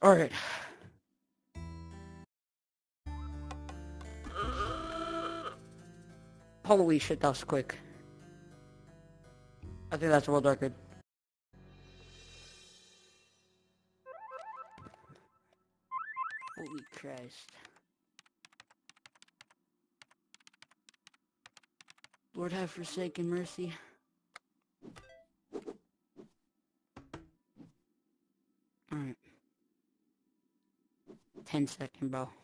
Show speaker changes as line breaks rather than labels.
Alright. Holy shit, that was quick. I think that's a world record. Holy Christ. Lord have forsaken mercy. Alright. 10 second, bro.